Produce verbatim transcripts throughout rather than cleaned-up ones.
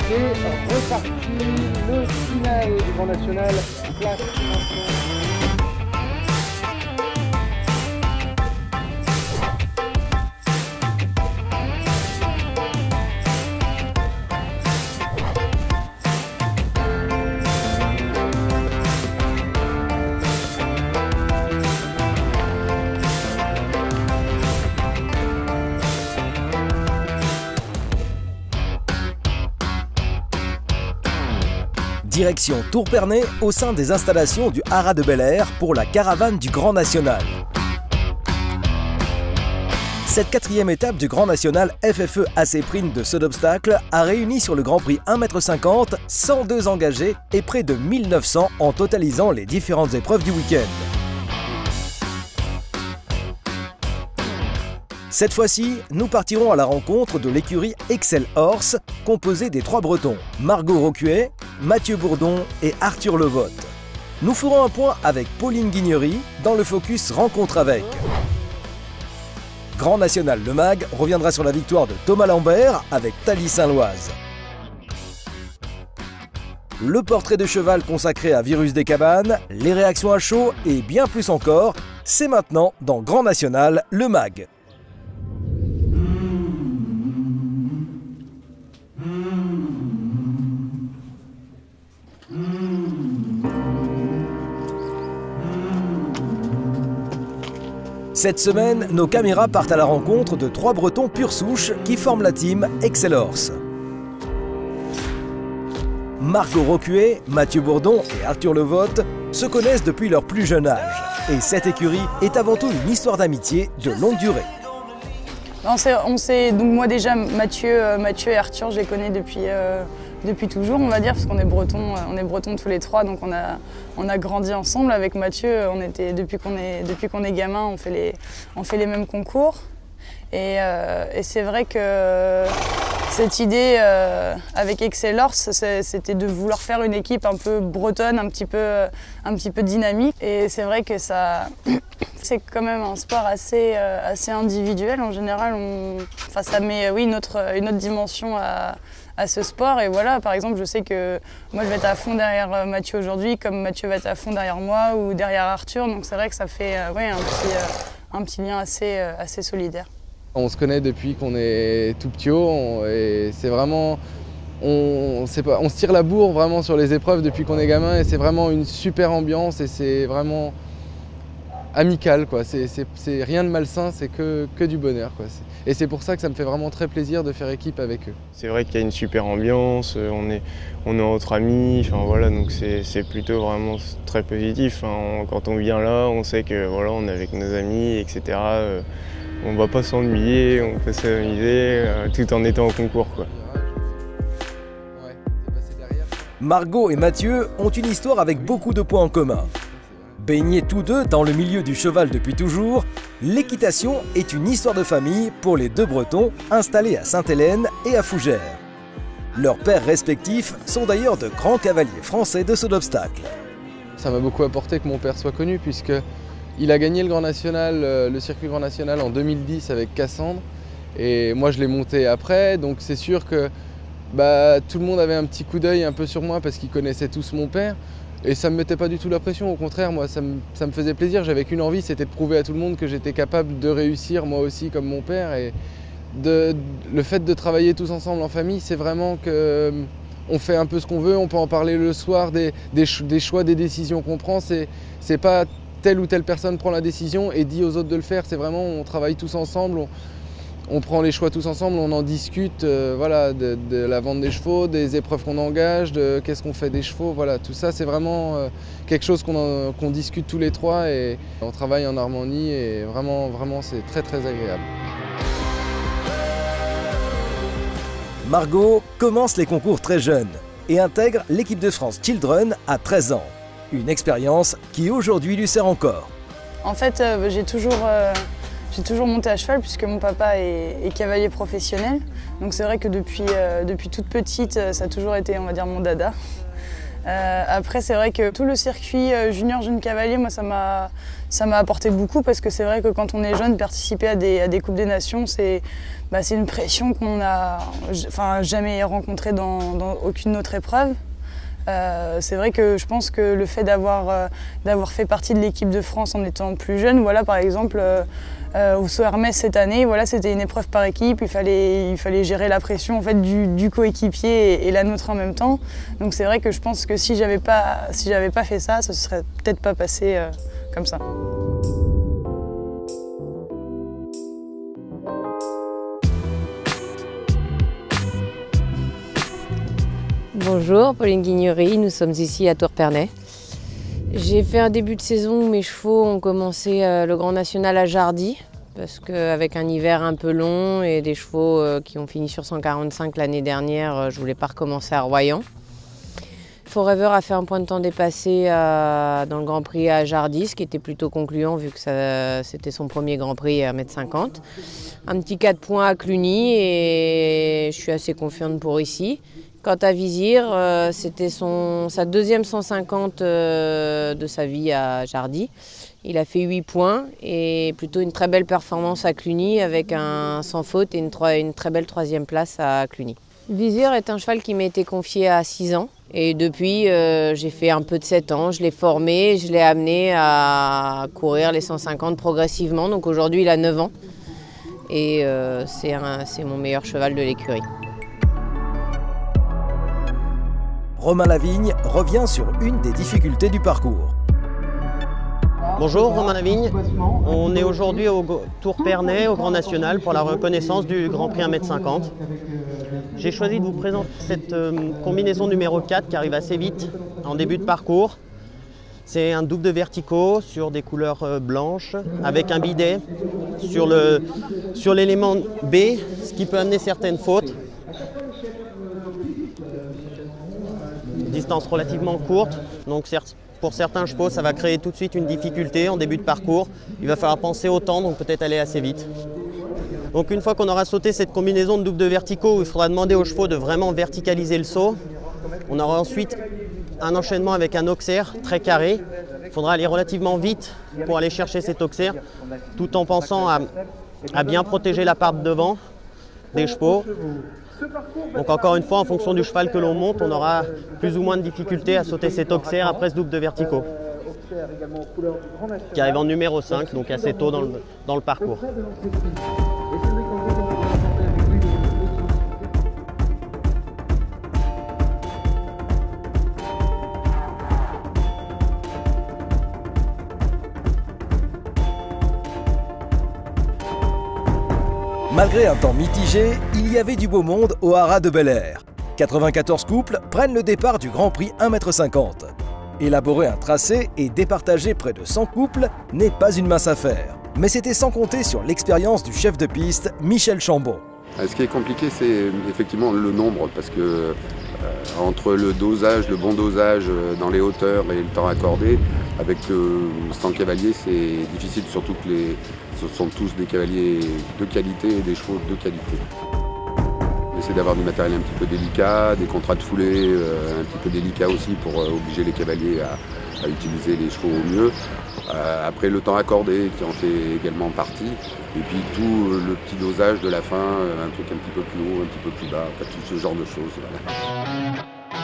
C'est reparti, le final du Grand National, place maintenant. Direction Tourpernay au sein des installations du Haras de Bel-Air pour la caravane du Grand National. Cette quatrième étape du Grand National F F E A C Sprint de saut d'obstacle a réuni sur le Grand Prix un mètre cinquante cent deux engagés et près de mille neuf cents en totalisant les différentes épreuves du week-end. Cette fois-ci, nous partirons à la rencontre de l'écurie Excel Horse, composée des trois Bretons, Margot Rocuet, Mathieu Bourdon et Arthur Levotte. Nous ferons un point avec Pauline Guignery dans le focus Rencontre avec. Grand National Le Mag reviendra sur la victoire de Thomas Lambert avec Thalie Saint-Loise. Le portrait de cheval consacré à Virus des Cabanes, les réactions à chaud et bien plus encore, c'est maintenant dans Grand National Le Mag. Cette semaine, nos caméras partent à la rencontre de trois Bretons pure souche qui forment la team Excel Horse. Margot Rocuet, Mathieu Bourdon et Arthur Levotte se connaissent depuis leur plus jeune âge. Et cette écurie est avant tout une histoire d'amitié de longue durée. On sait, on sait, donc moi déjà, Mathieu, Mathieu et Arthur, je les connais depuis, euh, depuis toujours, on va dire, parce qu'on est bretons, on est bretons tous les trois, donc on a, on a grandi ensemble. Avec Mathieu, on était, depuis qu'on est, depuis qu'on est gamin, on fait les, on fait les mêmes concours. Et, euh, et c'est vrai que cette idée euh, avec Excel Horse, c'était de vouloir faire une équipe un peu bretonne, un petit peu, un petit peu dynamique. Et c'est vrai que ça, c'est quand même un sport assez, euh, assez individuel. En général, on, enfin, ça met oui, une, autre, une autre dimension à, à ce sport. Et voilà, par exemple, je sais que moi, je vais être à fond derrière Mathieu aujourd'hui, comme Mathieu va être à fond derrière moi ou derrière Arthur. Donc c'est vrai que ça fait euh, ouais, un, petit, euh, un petit lien assez, euh, assez solidaire. On se connaît depuis qu'on est tout petit haut et c'est vraiment, on, on, pas, on se tire la bourre vraiment sur les épreuves depuis qu'on est gamin et c'est vraiment une super ambiance et c'est vraiment amical, quoi. C'est rien de malsain, c'est que, que du bonheur, quoi. Et c'est pour ça que ça me fait vraiment très plaisir de faire équipe avec eux. C'est vrai qu'il y a une super ambiance, on est, on est entre amis, enfin, voilà, donc c'est plutôt vraiment très positif. Hein. Quand on vient là, on sait que voilà, on est avec nos amis, et cetera. On ne va pas s'ennuyer, on peut s'amuser euh, tout en étant au concours, quoi. Margot et Mathieu ont une histoire avec beaucoup de points en commun. Baignés tous deux dans le milieu du cheval depuis toujours, l'équitation est une histoire de famille pour les deux Bretons installés à Sainte-Hélène et à Fougères. Leurs pères respectifs sont d'ailleurs de grands cavaliers français de saut d'obstacle. Ça m'a beaucoup apporté que mon père soit connu puisque il a gagné le Grand National, le circuit Grand National en deux mille dix avec Cassandre et moi je l'ai monté après, donc c'est sûr que bah, tout le monde avait un petit coup d'œil un peu sur moi parce qu'ils connaissaient tous mon père et ça ne me mettait pas du tout la pression, au contraire moi ça me, ça me faisait plaisir, j'avais qu'une envie, c'était de prouver à tout le monde que j'étais capable de réussir moi aussi comme mon père et de, le fait de travailler tous ensemble en famille, c'est vraiment que on fait un peu ce qu'on veut, on peut en parler le soir des, des, des choix, des décisions qu'on prend, c'est pas telle ou telle personne prend la décision et dit aux autres de le faire, c'est vraiment on travaille tous ensemble, on, on prend les choix tous ensemble, on en discute euh, voilà, de, de la vente des chevaux, des épreuves qu'on engage, de qu'est-ce qu'on fait des chevaux, voilà, tout ça c'est vraiment euh, quelque chose qu'on qu'on discute tous les trois et on travaille en harmonie et vraiment, vraiment c'est très très agréable. Margot commence les concours très jeune et intègre l'équipe de France Children à treize ans. Une expérience qui aujourd'hui lui sert encore. En fait, euh, j'ai toujours, euh, j'ai toujours monté à cheval puisque mon papa est, est cavalier professionnel. Donc c'est vrai que depuis, euh, depuis toute petite, ça a toujours été, on va dire, mon dada. Euh, après, c'est vrai que tout le circuit euh, junior jeune cavalier, moi, ça m'a ça m'a apporté beaucoup parce que c'est vrai que quand on est jeune, participer à des, à des Coupes des Nations, c'est bah, c'est une pression qu'on n'a enfin, jamais rencontrée dans, dans aucune autre épreuve. Euh, c'est vrai que je pense que le fait d'avoir euh, d'avoir fait partie de l'équipe de France en étant plus jeune, voilà, par exemple, euh, euh, au saut Hermès cette année, voilà, c'était une épreuve par équipe, il fallait, il fallait gérer la pression en fait, du, du coéquipier et, et la nôtre en même temps. Donc c'est vrai que je pense que si j'avais pas, si j'avais pas fait ça, ça ne serait peut-être pas passé euh, comme ça. Bonjour, Pauline Guignery, nous sommes ici à Tourpernay. J'ai fait un début de saison où mes chevaux ont commencé le Grand National à Jardy, parce qu'avec un hiver un peu long et des chevaux qui ont fini sur cent quarante-cinq l'année dernière, je ne voulais pas recommencer à Royan. Forever a fait un point de temps dépassé à, dans le Grand Prix à Jardy, ce qui était plutôt concluant vu que c'était son premier Grand Prix à un mètre cinquante. Un petit quatre points à Cluny et je suis assez confiante pour ici. Quant à Vizir, euh, c'était sa deuxième cent cinquante euh, de sa vie à Jardy. Il a fait huit points et plutôt une très belle performance à Cluny avec un sans faute et une, une très belle troisième place à Cluny. Vizir est un cheval qui m'a été confié à six ans et depuis euh, j'ai fait un peu de sept ans. Je l'ai formé, je l'ai amené à courir les cent cinquante progressivement. Donc aujourd'hui il a neuf ans et euh, c'est mon meilleur cheval de l'écurie. Romain Lavigne revient sur une des difficultés du parcours. Bonjour, Romain Lavigne. On est aujourd'hui au Tourpernay, au Grand National, pour la reconnaissance du Grand Prix un mètre cinquante. J'ai choisi de vous présenter cette euh, combinaison numéro quatre qui arrive assez vite en début de parcours. C'est un double de verticaux sur des couleurs euh, blanches, avec un bidet sur le, sur l'élément B, ce qui peut amener certaines fautes. Distance relativement courte, donc pour certains chevaux ça va créer tout de suite une difficulté en début de parcours. Il va falloir penser au temps, donc peut-être aller assez vite. Donc une fois qu'on aura sauté cette combinaison de double de verticaux où il faudra demander aux chevaux de vraiment verticaliser le saut, on aura ensuite un enchaînement avec un auxerre très carré. Il faudra aller relativement vite pour aller chercher cet auxerre tout en pensant à, à bien protéger la part de devant des chevaux. Donc encore une fois, en fonction du cheval que l'on monte, on aura plus ou moins de difficultés à sauter cet auxerre après ce double de verticaux, qui arrive en numéro cinq, donc assez tôt dans le, dans le parcours. Malgré un temps mitigé, il y avait du beau monde au haras de Bel-Air. quatre-vingt-quatorze couples prennent le départ du Grand Prix un mètre cinquante. Élaborer un tracé et départager près de cent couples n'est pas une mince affaire. Mais c'était sans compter sur l'expérience du chef de piste, Michel Chambon. Ce qui est compliqué, c'est effectivement le nombre, parce que euh, entre le dosage, le bon dosage dans les hauteurs et le temps accordé, avec euh, cent cavaliers, c'est difficile, surtout que les, ce sont tous des cavaliers de qualité et des chevaux de qualité. On essaie d'avoir du matériel un petit peu délicat, des contrats de foulée euh, un petit peu délicats aussi pour euh, obliger les cavaliers à, à utiliser les chevaux au mieux. Euh, après le temps accordé qui en fait également partie, et puis tout le petit dosage de la fin, un truc un petit peu plus haut, un petit peu plus bas, enfin, tout ce genre de choses. Voilà.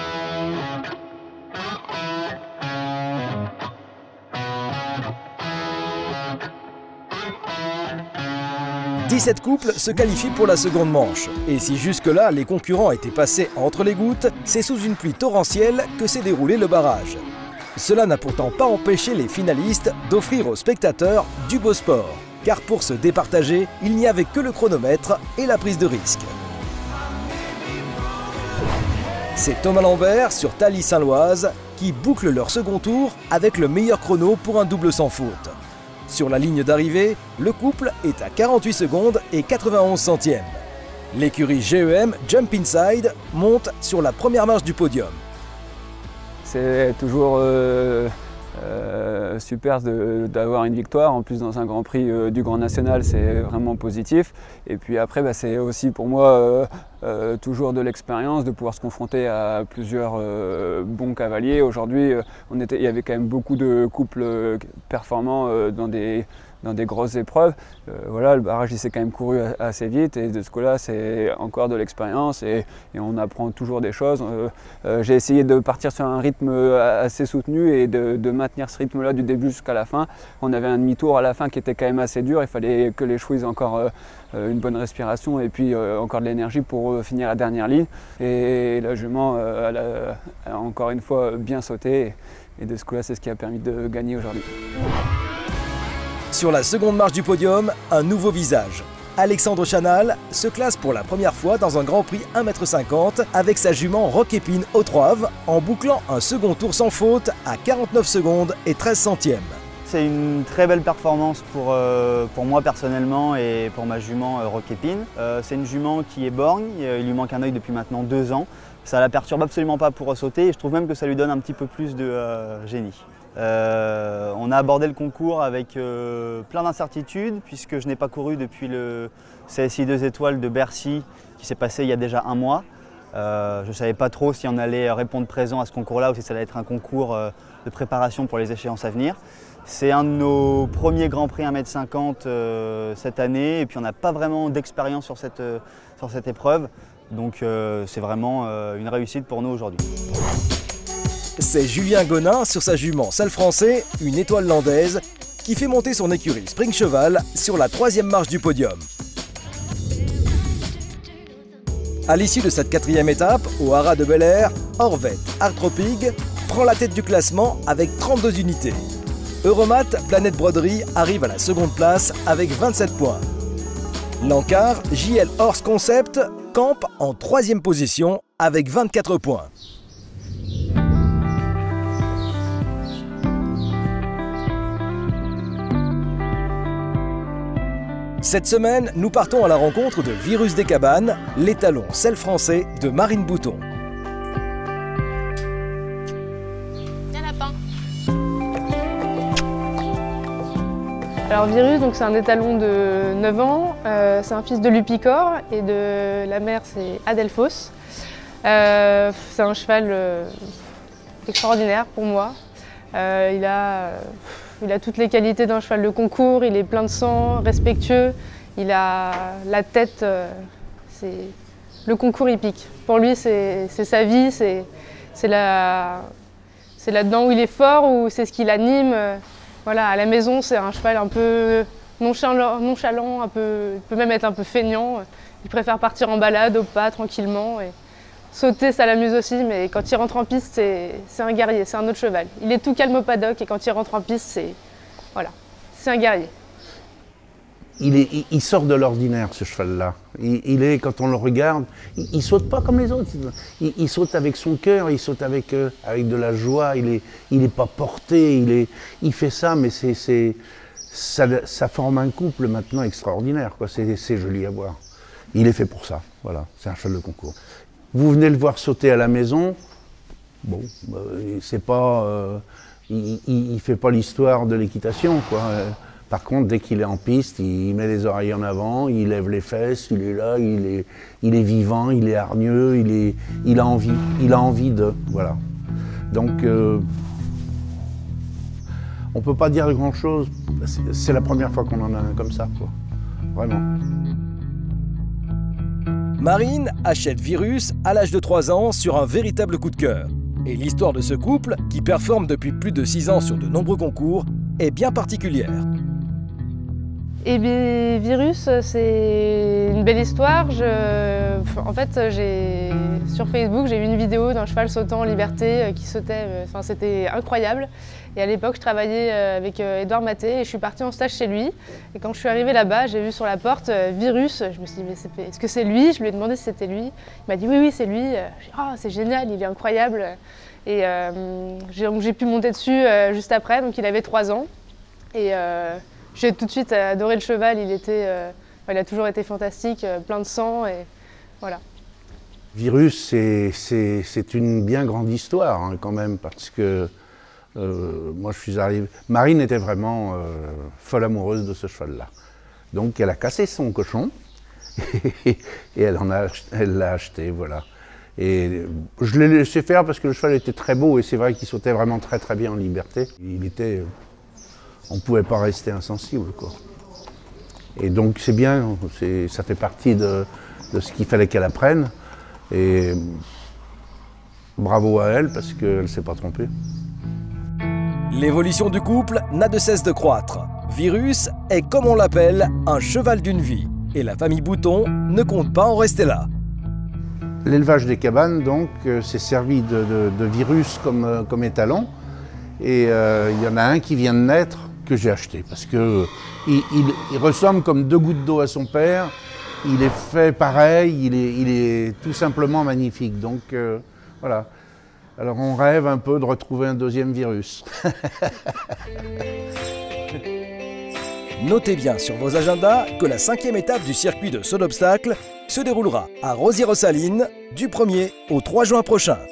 dix-sept couples se qualifient pour la seconde manche. Et si jusque-là les concurrents étaient passés entre les gouttes, c'est sous une pluie torrentielle que s'est déroulé le barrage. Cela n'a pourtant pas empêché les finalistes d'offrir aux spectateurs du beau sport. Car pour se départager, il n'y avait que le chronomètre et la prise de risque. C'est Thomas Lambert sur Thalie Saint-Loise qui boucle leur second tour avec le meilleur chrono pour un double sans faute. Sur la ligne d'arrivée, le couple est à quarante-huit secondes et quatre-vingt-onze centièmes. L'écurie G E M Jump Inside monte sur la première marche du podium. C'est toujours euh, euh, euh, super d'avoir une victoire. En plus, dans un Grand Prix euh, du Grand National, c'est vraiment positif. Et puis après, bah, c'est aussi pour moi euh, euh, toujours de l'expérience de pouvoir se confronter à plusieurs euh, bons cavaliers. Aujourd'hui, euh, il y avait quand même beaucoup de couples euh, performants euh, dans des dans des grosses épreuves. Euh, voilà, le barrage il s'est quand même couru assez vite et de ce coup-là c'est encore de l'expérience et, et on apprend toujours des choses. Euh, euh, j'ai essayé de partir sur un rythme assez soutenu et de, de maintenir ce rythme-là du début jusqu'à la fin. On avait un demi-tour à la fin qui était quand même assez dur, il fallait que les chevaux aient encore euh, une bonne respiration et puis euh, encore de l'énergie pour euh, finir la dernière ligne. Et la jument euh, elle a, a encore une fois bien sauté et, et de ce coup-là c'est ce qui a permis de gagner aujourd'hui. Sur la seconde marche du podium, un nouveau visage. Alexandre Chanal se classe pour la première fois dans un Grand Prix un mètre cinquante avec sa jument Rock Épine au Troave en bouclant un second tour sans faute à quarante-neuf secondes et treize centièmes. C'est une très belle performance pour, euh, pour moi personnellement et pour ma jument euh, Rock Épine. Euh, c'est une jument qui est borgne, il lui manque un œil depuis maintenant deux ans. Ça ne la perturbe absolument pas pour sauter et je trouve même que ça lui donne un petit peu plus de euh, génie. Euh, on a abordé le concours avec euh, plein d'incertitudes puisque je n'ai pas couru depuis le C S I deux étoiles de Bercy qui s'est passé il y a déjà un mois. Euh, je ne savais pas trop si on allait répondre présent à ce concours-là ou si ça allait être un concours euh, de préparation pour les échéances à venir. C'est un de nos premiers Grands Prix un mètre cinquante euh, cette année et puis on n'a pas vraiment d'expérience sur cette, euh, sur cette épreuve. Donc euh, c'est vraiment euh, une réussite pour nous aujourd'hui. C'est Julien Gonin sur sa jument Sale Français, une étoile landaise, qui fait monter son écurie Spring Cheval sur la troisième marche du podium. À l'issue de cette quatrième étape, au haras de Bel Air, Orvette Artropig prend la tête du classement avec trente-deux unités. Euromat Planète Broderie arrive à la seconde place avec vingt-sept points. L'Ankar J L Horse Concept campe en troisième position avec vingt-quatre points. Cette semaine, nous partons à la rencontre de Virus des Cabanes, l'étalon Sale Français de Marine Bouton. Tiens, lapin. Alors Virus, c'est un étalon de neuf ans, euh, c'est un fils de Lupicor et de la mère c'est Adelphos. Euh, c'est un cheval euh, extraordinaire pour moi. Euh, il a... Euh, Il a toutes les qualités d'un cheval de concours, il est plein de sang, respectueux, il a la tête, euh, c'est le concours hippique. Pour lui, c'est sa vie, c'est là, là-dedans où il est fort, où c'est ce qui l'anime. Voilà, à la maison, c'est un cheval un peu nonchalant, nonchalant un peu, il peut même être un peu feignant. Il préfère partir en balade au pas, tranquillement. Et sauter, ça l'amuse aussi, mais quand il rentre en piste, c'est un guerrier, c'est un autre cheval. Il est tout calme au paddock et quand il rentre en piste, c'est voilà, c'est un guerrier. Il, est, il, il sort de l'ordinaire, ce cheval-là. Il, il est, quand on le regarde, il, il saute pas comme les autres. Il, il saute avec son cœur, il saute avec, euh, avec de la joie. Il est, il est pas porté, il, est, il fait ça, mais c'est, c'est, ça, ça forme un couple maintenant extraordinaire. C'est joli à voir. Il est fait pour ça, voilà, c'est un cheval de concours. Vous venez le voir sauter à la maison, bon, euh, c'est pas, euh, il, il, il fait pas l'histoire de l'équitation, quoi. Par contre, dès qu'il est en piste, il met les oreilles en avant, il lève les fesses, il est là, il est, il est vivant, il est hargneux, il, est, il a envie, il a envie de, voilà. Donc, euh, on peut pas dire grand-chose, c'est la première fois qu'on en a un comme ça, quoi, vraiment. Marine achète Virus à l'âge de trois ans sur un véritable coup de cœur. Et l'histoire de ce couple, qui performe depuis plus de six ans sur de nombreux concours, est bien particulière. Et bien, Virus, c'est une belle histoire. Je... En fait, sur Facebook, j'ai vu une vidéo d'un cheval sautant en liberté qui sautait. Enfin, c'était incroyable. Et à l'époque, je travaillais avec Edouard Maté et je suis partie en stage chez lui. Et quand je suis arrivée là-bas, j'ai vu sur la porte Virus. Je me suis dit, mais est-ce que c'est lui? Je lui ai demandé si c'était lui. Il m'a dit, oui, oui, c'est lui. J'ai dit, oh, c'est génial, il est incroyable. Et euh, j'ai pu monter dessus euh, juste après, donc il avait trois ans. Et euh, j'ai tout de suite adoré le cheval, il, était, euh, il a toujours été fantastique, euh, plein de sang, et voilà. Virus, c'est une bien grande histoire hein, quand même, parce que Euh, moi, je suis arrivé. Marine était vraiment euh, folle amoureuse de ce cheval-là. Donc, elle a cassé son cochon et elle en a, elle l'a acheté, voilà. Et je l'ai laissé faire parce que le cheval était très beau et c'est vrai qu'il sautait vraiment très très bien en liberté. Il était, on ne pouvait pas rester insensible, quoi. Et donc c'est bien, ça fait partie de, de ce qu'il fallait qu'elle apprenne. Et bravo à elle parce qu'elle ne s'est pas trompée. L'évolution du couple n'a de cesse de croître. Virus est, comme on l'appelle, un cheval d'une vie. Et la famille Bouton ne compte pas en rester là. L'élevage des cabanes, donc, euh, s'est servi de, de, de Virus comme, euh, comme étalon. Et euh, il y en a un qui vient de naître que j'ai acheté parce qu'il euh, il, il ressemble comme deux gouttes d'eau à son père. Il est fait pareil, il est, il est tout simplement magnifique. Donc euh, voilà. Alors on rêve un peu de retrouver un deuxième Virus. Notez bien sur vos agendas que la cinquième étape du circuit de saut d'obstacle se déroulera à Rosières-aux-Salines du premier au trois juin prochain.